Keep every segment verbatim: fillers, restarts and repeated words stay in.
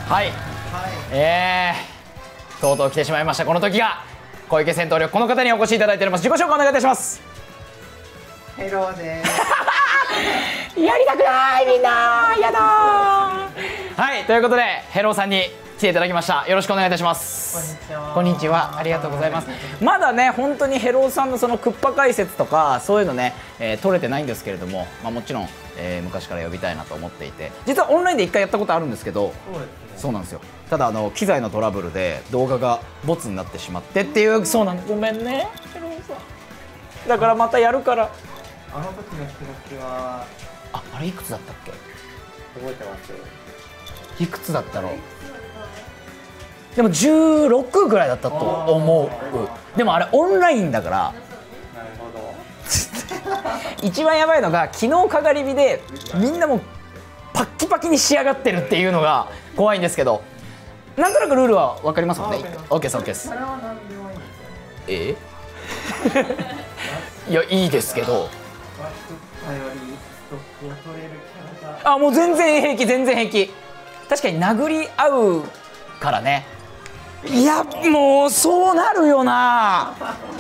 はい、はい、えー、とうとう来てしまいましたこの時が。小池戦闘力、この方にお越しいただいております。自己紹介お願いいたします。 ヘローです。 やりたくない、みんなやだー。はい、ということでヘローさんに来ていただきました。よろしくお願いいたします。こんにちは。ありがとうございます。まだね本当にヘローさんのそのクッパ解説とかそういうのね、えー、取れてないんですけれども、まあ、もちろん、えー、昔から呼びたいなと思っていて、実はオンラインでいっかいやったことあるんですけど、そうですね、そうなんですよ。ただあの機材のトラブルで動画がボツになってしまってっていう。そうなんです、ごめんねヘローさん。だからまたやるから。 あの時の気持ちはあ、あれいくつだったっけ？ 覚えてます。 いくつだったろう。でもじゅうろくぐらいだったと思う。でもあれオンラインだから。 なるほど。 一番やばいのが昨日かがり火でみんなもうパッキパキに仕上がってるっていうのが怖いんですけど、なんとなくルールは分かりますもんね。 OK です OK です。 それは何でもいいんですよね。 えいやいいですけど、 ワックスよりストックを取れるキャラが。 あ、もう全然平気全然平気。確かに殴り合うからね。いやもうそうなるよな。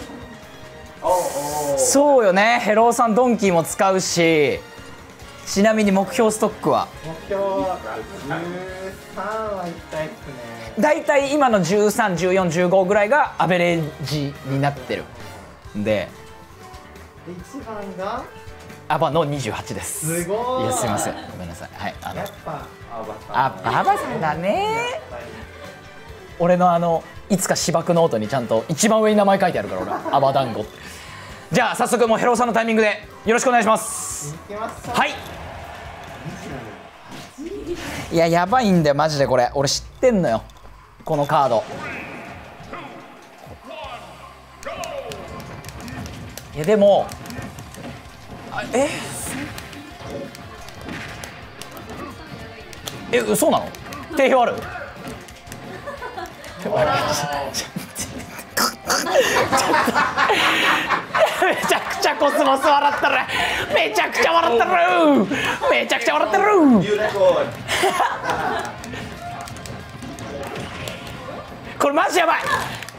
そうよね。ヘローさんドンキーも使うし。ちなみに目標ストックは目標はじゅうさんはいきたいですね。 だいたい今のじゅうさん、じゅうよん、じゅうごぐらいがアベレージになってるんで、 一番がアバのにじゅうはちです。 すごい。 いやすいません、ごめんなさい。はい、あのやっぱアバさん。 あ、アバさんだね。俺のあのいつか芝生ノートにちゃんと一番上に名前書いてあるから俺アバ団子って。じゃあ早速もうヘローさんのタイミングでよろしくお願いします。はい。いややばいんだよマジでこれ。俺知ってんのよこのカード。いやでもあええ嘘なの？定評ある？めちゃくちゃコスモス笑ったる。めちゃくちゃ笑ったる。めちゃくちゃ笑ってる。これマジやばい。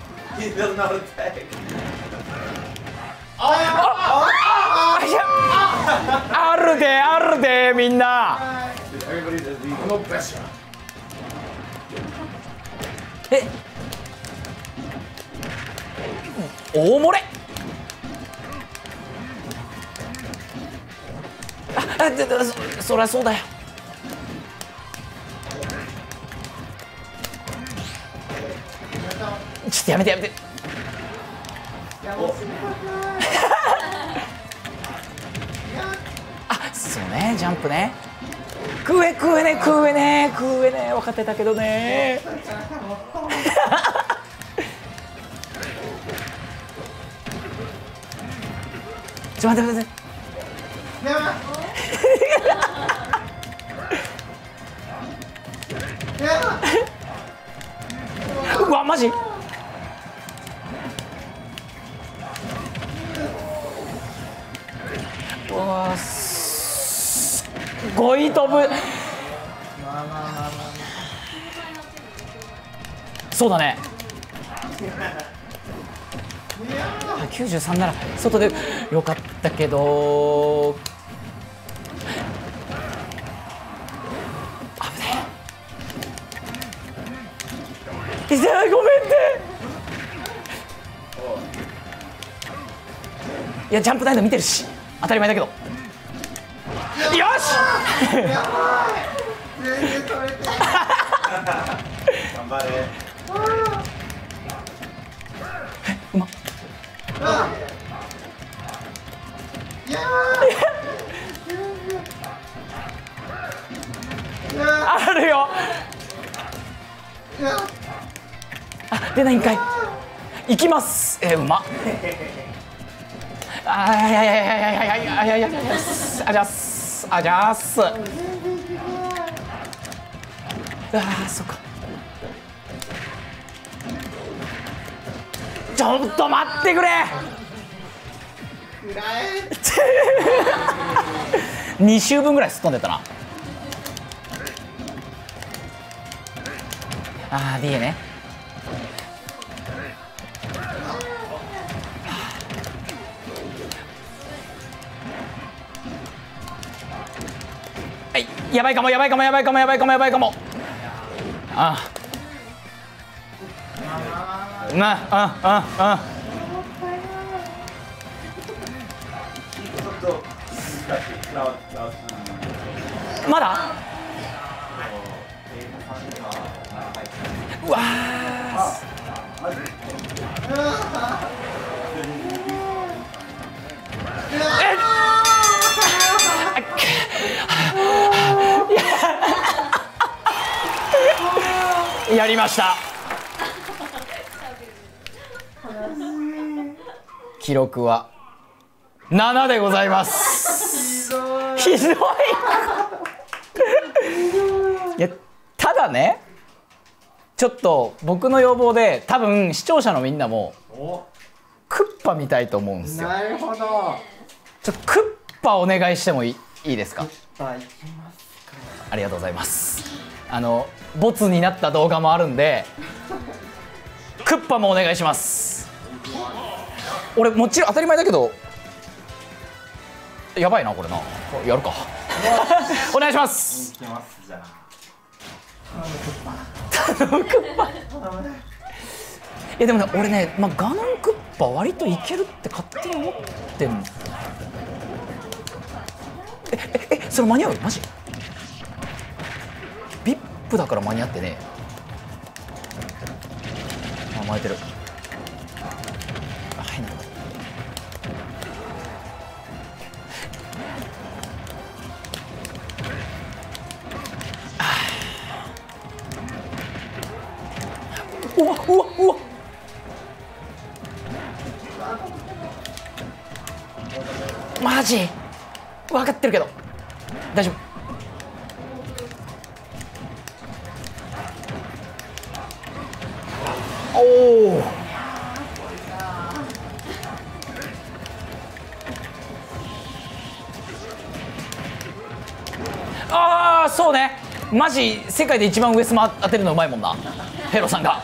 ああるであるでみんな。え大漏れ。ああでで そ, そりゃそうだよ。ちょっとやめてやめて。あ、そうね、ジャンプね。食え食えね食えね食えね分かってたけどね。ちょっと待って待って待って。うわマジ。うわすごい飛ぶ。そうだね。きゅうじゅうさんなら外でよかったけど危ない。いやごめんね。いやジャンプ台の見てるし当たり前だけど。よし全然取れて頑張れ。 うまっ。あるよ。あ出ないんかい。いきます。えー、うまっ。あいやいやいやいやいやいやいやいやいやいやあじゃすあじゃす。ああそっか。ちょっと待ってくれ。に周分ぐらいすっ飛んでたな。 ああ ディーエー ね。はい、やばいかもやばいかもやばいかもやばいかもやばいかも。ああなああああまだうわえやりました。記録はななでございます。ひどい。いやただね、ちょっと僕の要望で多分視聴者のみんなもクッパ見たいと思うんですよ。 なるほど。 ちょっとクッパお願いしてもいい、いいですか。 クッパ行きますか。 ありがとうございます。あのボツになった動画もあるんでクッパもお願いします。俺もちろん当たり前だけどやばいなこれな。やるかお願いします。 行きますじゃあ。 頼むクッパ。いやでもね俺ね、まあ、ガノンクッパ割といけるって勝手に思ってん。えええそれ間に合うマジ。ビップだから間に合ってね。あ巻いてる。はいなるほど。うわうわうわマジ分かってるけど大丈夫。おおああそうね。マジ世界で一番上スマ当てるのうまいもんなヘロさんが。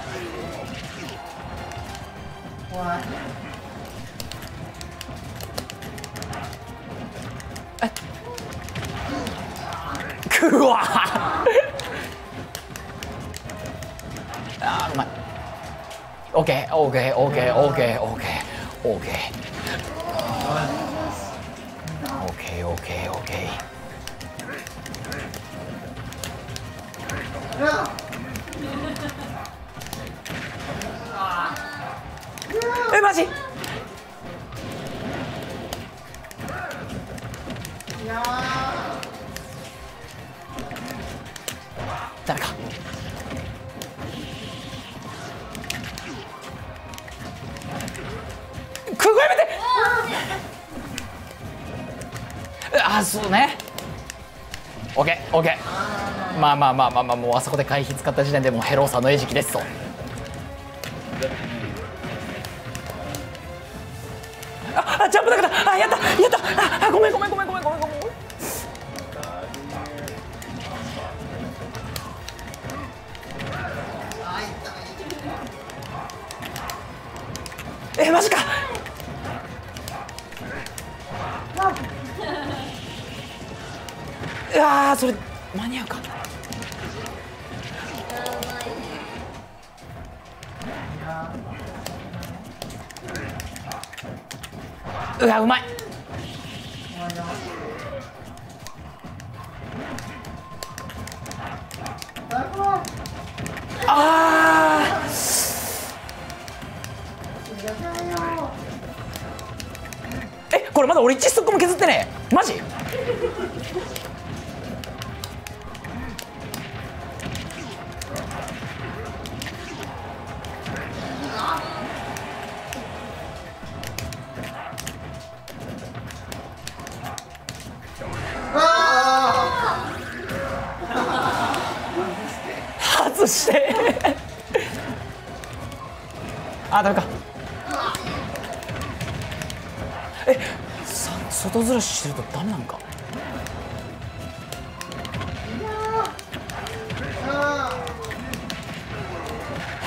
えくわあーうまい。オッケーオッケーオッケーオッケーオッケーオッケーオッケーオッケーオッケー。えマジダメか。くぐやめて。あそうね。オッケーオッケー。まあまあまあまあまあもうあそこで回避使った時点でもうヘローさんの餌食ですと。ああジャンプだからあやったやったあごめんごめんごめんごめんごめんごめん。えマジか。うわーそれ間に合うか。うわうまい。あーえこれまだ俺いちストックも削ってねえマジ。外してあダメか。え外ずらししてるとダメなんか。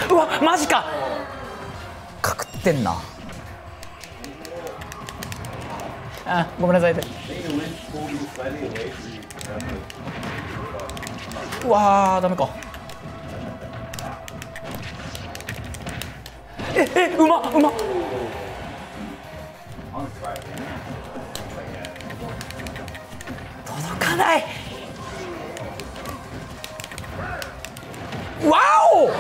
うわマジかかくってんな。あごめんなさい。うわーダメか。ええうまうま届かない。わお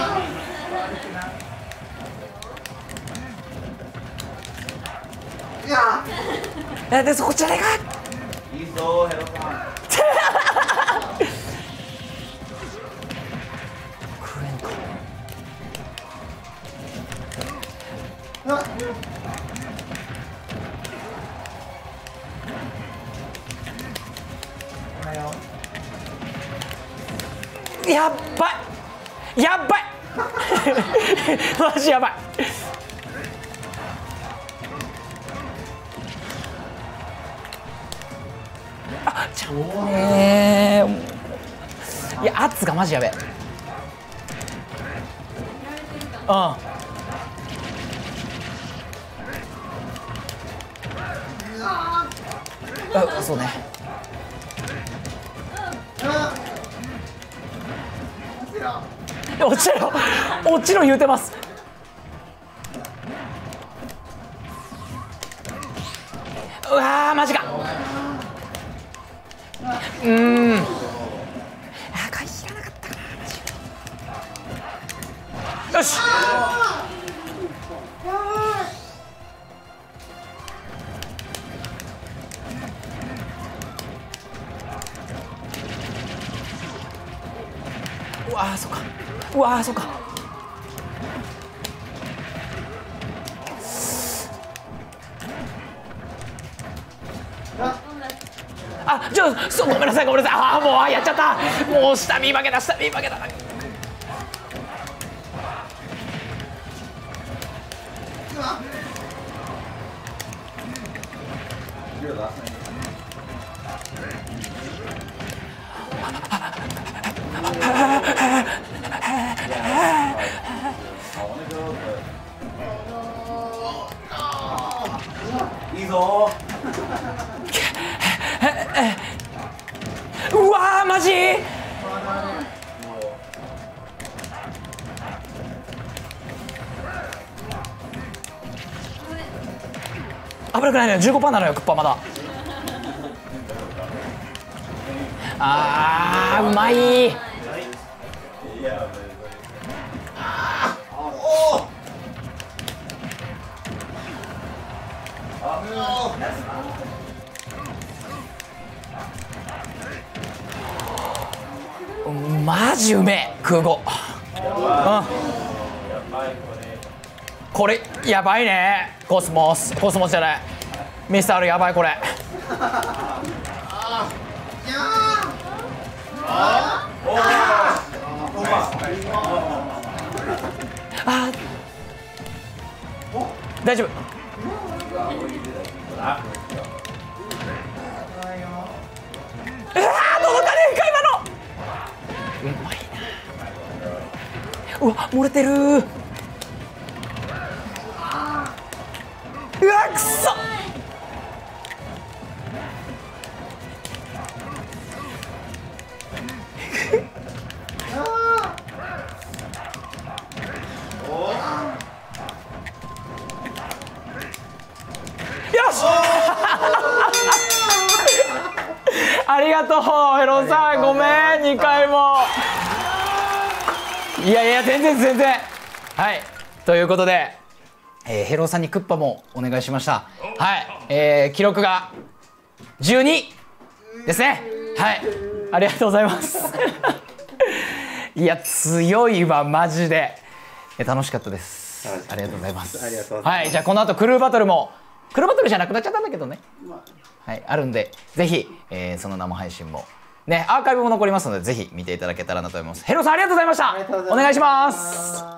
えでそこじゃねえか。 いいぞヘロさん。 食えんか。やっばいやっばいマジやばい。あちゃうねー。いや圧がマジやべえ。うんあそうね。落ちろ落ちろ言うてます。うわーマジか。うーんあ回避がなかったかなマジ。よしうわーそっかうわーそっか。あちょっとそうごめんなさいごめんなさい。ああもうやっちゃった。もう下見負けだ下見負けだ。 いいぞうわーマジ危なくないのよ。 じゅうごパーセント なのよクッパまだ。あーうまい。マジうめえ空母。うんこれやばいね。コスモスコスモスじゃないミスター R やばいこれ。あ大丈夫。うわー届かねえか今の。うまいな。うわ漏れてる。うわくそよしありがとうヘロさんごめんにかいも。いやいや全然全然。はいということで、えー、ヘロさんにクッパもお願いしました。はい、えー、記録がじゅうにですね。はいありがとうございますいや強いわマジで楽しかったです。ありがとうございます。はいじゃあこの後クルーバトルもクルーバトルじゃなくなっちゃったんだけどね、はい、あるんでぜひ、えー、その生配信もねアーカイブも残りますのでぜひ見ていただけたらなと思います。ヘロさんありがとうございました。お願いします。